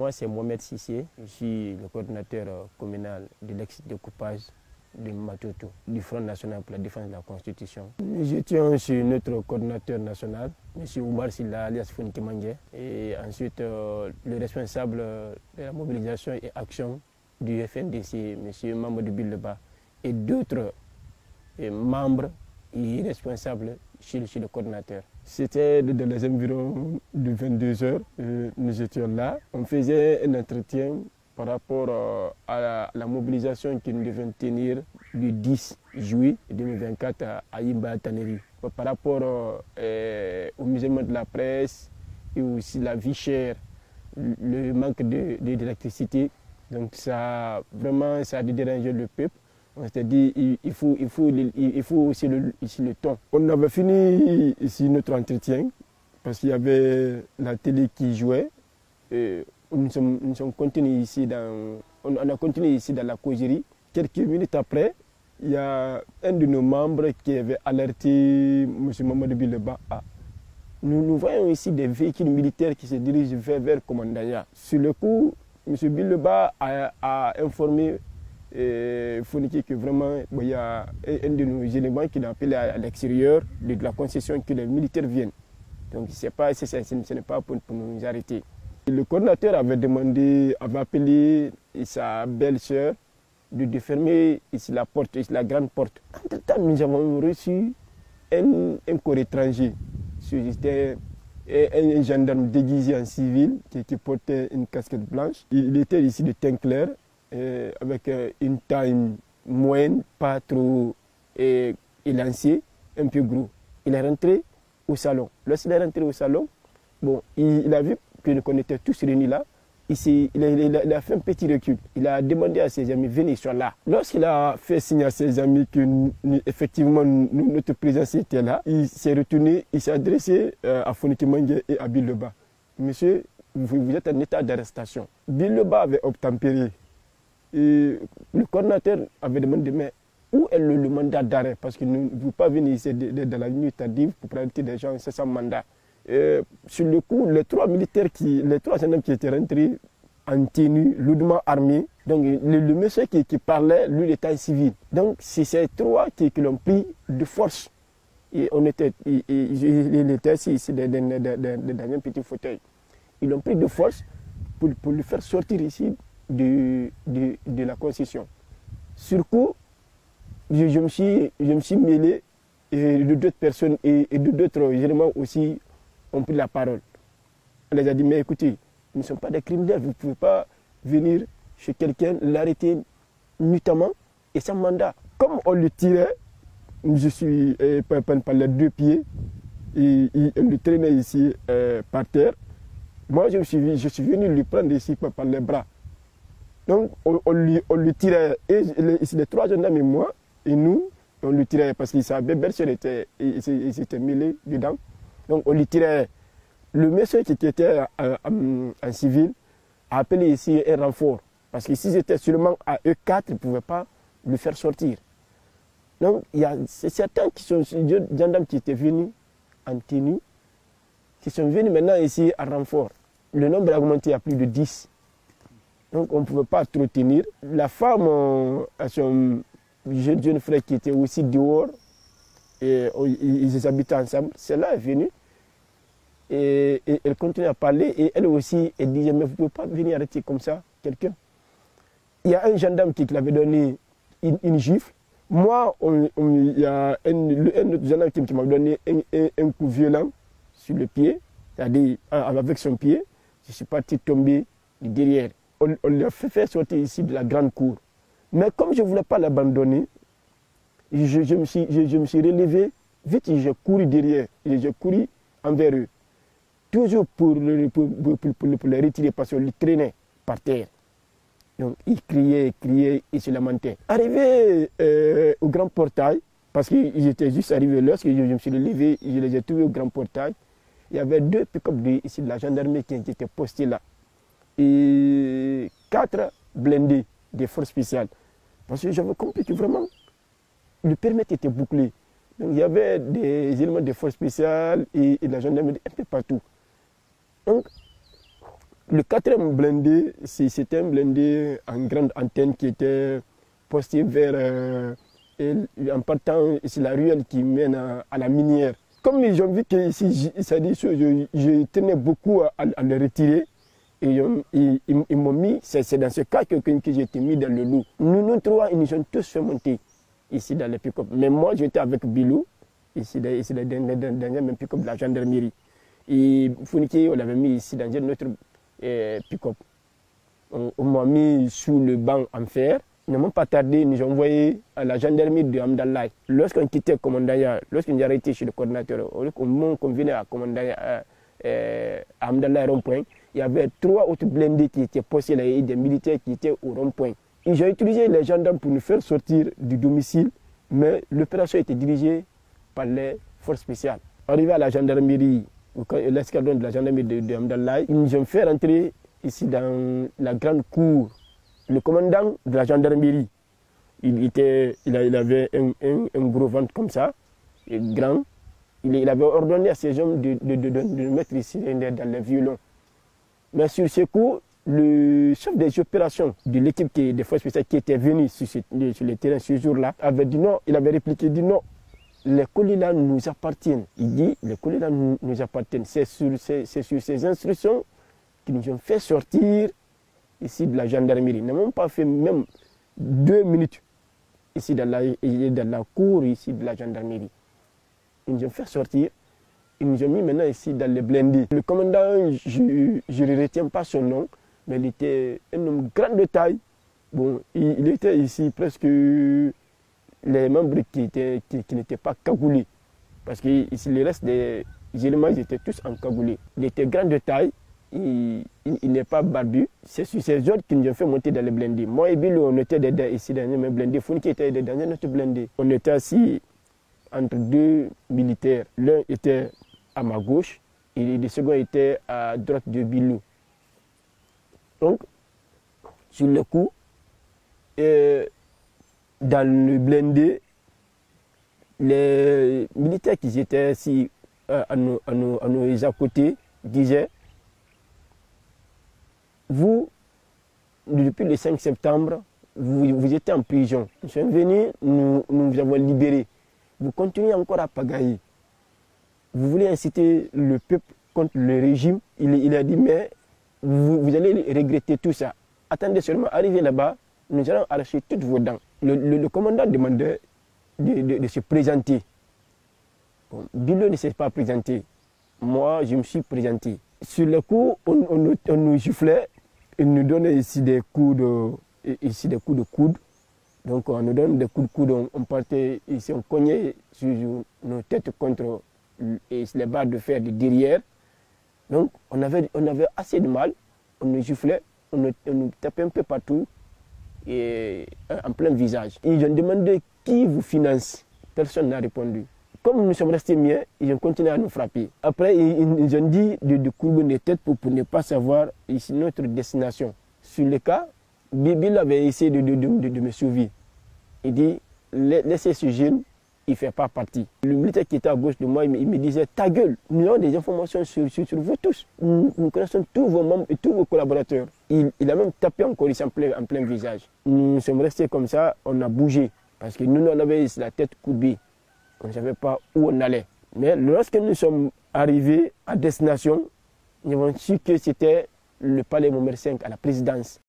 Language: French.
Moi, c'est Mohamed Sissé. Je suis le coordinateur communal de l'ex-découpage de Matoto, du Front national pour la défense de la Constitution. Je tiens chez notre coordinateur national, M. Oumar Silla, alias Fonike Mangé, et ensuite le responsable de la mobilisation et action du FNDC, M. Mamadou Billeba, et d'autres membres et responsables chez le coordinateur. C'était dans les environs de 22 h, nous étions là. On faisait un entretien par rapport à la mobilisation que nous devions tenir le 10 juillet 2024 à Imba Taneri. Par rapport au musulman de la presse et aussi la vie chère, le manque d'électricité. Donc ça a dérangé le peuple. On s'est dit il faut aussi le temps. On avait fini ici notre entretien parce qu'il y avait la télé qui jouait. Et nous sommes continués ici on a continué ici dans la causerie. Quelques minutes après, il y a un de nos membres qui avait alerté M. Mamadou Billeba. Nous voyons ici des véhicules militaires qui se dirigent vers Komandaya. Sur le coup, M. Billeba a informé Fonike que vraiment il y a un de nos éléments qui l'a appelé à l'extérieur de la concession que les militaires viennent. Donc ce n'est pas pour nous arrêter. Le coordinateur avait appelé sa belle-sœur de fermer ici la porte, ici la grande porte. Entre-temps, nous avons reçu un corps étranger. C'était un gendarme déguisé en civil qui portait une casquette blanche. Il était ici de teint clair, avec une taille moyenne, pas trop élancée, un peu gros. Il est rentré au salon. Lorsqu'il est rentré au salon, bon, il a vu qu'on était tous réunis là. Il a fait un petit recul. Il a demandé à ses amis, venez, ils sont là. Lorsqu'il a fait signe à ses amis que effectivement notre présence était là, il s'est retourné, il s'est adressé à Fonike Mangé et à Billeba. Monsieur, vous êtes en état d'arrestation. Billeba avait obtempéré. Et le coordinateur avait demandé, mais où est le mandat d'arrêt? Parce qu'il ne veut pas venir ici dans la nuit tardive pour arrêter des gens sans mandat. Sur le coup, les trois gendarmes qui étaient rentrés en tenue, lourdement armés, donc le monsieur qui parlait, lui, il était civil. Donc c'est ces trois qui l'ont pris de force. Et il était assis ici dans un petit fauteuil. Ils l'ont pris de force pour le faire sortir ici de la concession. Sur coup, je me suis mêlé et d'autres personnes et d'autres éléments aussi ont pris la parole. On les a dit, mais écoutez, nous ne sommes pas des criminels, vous ne pouvez pas venir chez quelqu'un, l'arrêter nuitamment et sans mandat. Comme on le tirait, je suis par les deux pieds, et on le traînait ici par terre. Moi, je suis venu lui prendre ici par les bras. Donc, on lui tirait, et les trois gendarmes et moi, et nous, on lui tirait parce que sa belle-sœur s'était mêlée dedans. Donc, on lui tirait. Le monsieur qui était en civil a appelé ici un renfort. Parce que si c'était seulement à eux quatre, ils ne pouvaient pas le faire sortir. Donc, il y a certains gendarmes qui étaient venus en tenue, qui sont venus maintenant ici à renfort. Le nombre a augmenté à plus de 10. Donc, on ne pouvait pas trop tenir. La femme a son jeune frère qui était aussi dehors, et ils habitaient ensemble. Celle-là est venue et elle continue à parler. Et elle aussi, elle disait, mais vous ne pouvez pas venir arrêter comme ça quelqu'un. Il y a un gendarme qui l'avait donné une gifle. Moi, il y a un autre gendarme qui m'a donné un coup violent sur le pied, c'est-à-dire avec son pied. Je suis parti tomber derrière. On l'a fait sortir ici de la grande cour. Mais comme je ne voulais pas l'abandonner, je me suis relevé, vite j'ai couru derrière, j'ai couru envers eux. Toujours pour les retirer parce qu'on les traînait par terre. Donc ils criaient, ils se lamentaient. Arrivé au grand portail, parce qu'ils étaient juste arrivés lorsque je me suis relevé, je les ai trouvés au grand portail. Il y avait deux pick-up ici de la gendarmerie qui étaient postés là. Et 4 blindés des forces spéciales. Parce que j'avais compris que vraiment, le périmètre était bouclé. Donc il y avait des éléments de forces spéciales et de la gendarmerie un peu partout. Donc, Le quatrième blindé, c'était un blindé en grande antenne qui était posté vers, en partant, c'est la ruelle qui mène à la minière. Comme ils ont vu que ici, je tenais beaucoup à le retirer. Et ils m'ont mis, c'est dans ce cas que j'ai été mis dans le loup. Nous trois, ils nous ont tous fait monter ici dans le pick-up. Mais moi, j'étais avec Bilou, ici dans un même pick-up de la gendarmerie. Et Founiki, on l'avait mis ici dans notre pick-up. On m'a mis sous le banc en fer. Ils n'ont pas tardé, ils nous ont envoyé à la gendarmerie de Hamdallah. Lorsqu'on quittait le commandant, lorsqu'on est arrêté chez le coordinateur, au lieu qu'on venait à Hamdallah rond-point, il y avait 3 autres blindés qui étaient postés là et des militaires qui étaient au rond-point. Ils ont utilisé les gendarmes pour nous faire sortir du domicile, mais l'opération était dirigée par les forces spéciales. Arrivé à la gendarmerie, l'escadron de la gendarmerie de Hamdallah, ils nous ont fait rentrer ici dans la grande cour. Le commandant de la gendarmerie, il avait un gros ventre comme ça, grand. Il avait ordonné à ces hommes de mettre ici dans les violons. Mais sur ce coup, le chef des opérations de l'équipe des forces spéciales qui était venu sur le terrain ce jour-là avait dit non, il avait répliqué, dit non, les colis là nous appartiennent. Il dit, les colis là nous appartiennent. C'est sur ces instructions qu'ils nous ont fait sortir ici de la gendarmerie. Ils n'ont pas fait même 2 minutes ici dans la cour ici de la gendarmerie. Ils nous ont fait sortir. Ils nous ont mis maintenant ici dans les blindés. Le commandant, je ne retiens pas son nom, mais il était un homme grand de taille. Bon, il était ici presque les membres qui n'étaient pas cagoulés. Parce que ici, le reste des éléments, ils étaient tous encagoulés. Il était grand de taille, il n'est pas barbu. C'est sur ces ordres qu'ils nous ont fait monter dans les blindés. Moi et Bill, on était ici dans un même blindé. Founiki était dans un autre blindé. On était assis entre 2 militaires. L'un était à ma gauche et le second était à droite de Bilou. Donc, sur le coup, dans le blindé, les militaires qui étaient assis à nos à côté disaient vous, depuis le 5 septembre, vous étiez en prison. Nous sommes venus, nous vous avons libérés. Vous continuez encore à pagailler. Vous voulez inciter le peuple contre le régime. Il a dit, mais vous allez regretter tout ça. Attendez seulement, arrivez là-bas, nous allons arracher toutes vos dents. Le commandant demandait de se présenter. Bon, Bilo ne s'est pas présenté. Moi, je me suis présenté. Sur le coup, on nous giflait. Il nous donnait ici des coups de coude. Donc on nous donne des coups de coude, on partait ici, on cognait sur nos têtes contre les barres de fer de derrière. Donc on avait assez de mal, on nous giflait, on nous tapait un peu partout et en plein visage. Ils ont demandé qui vous finance. Personne n'a répondu. Comme nous sommes restés mieux, ils ont continué à nous frapper. Après, ils nous ont dit de courber les têtes pour ne pas savoir ici notre destination. Sur le cas, Bill avait essayé de me sauver. Il dit, laissez ce jeune, il ne fait pas partie. Le militaire qui était à gauche de moi, il me disait, ta gueule, nous avons des informations sur vous tous. Nous connaissons tous vos membres et tous vos collaborateurs. Il a même tapé encore ici en plein visage. Nous sommes restés comme ça, on a bougé. Parce que nous, on avait la tête courbée. On ne savait pas où on allait. Mais lorsque nous sommes arrivés à destination, nous avons su que c'était le palais Montmer 5 à la présidence.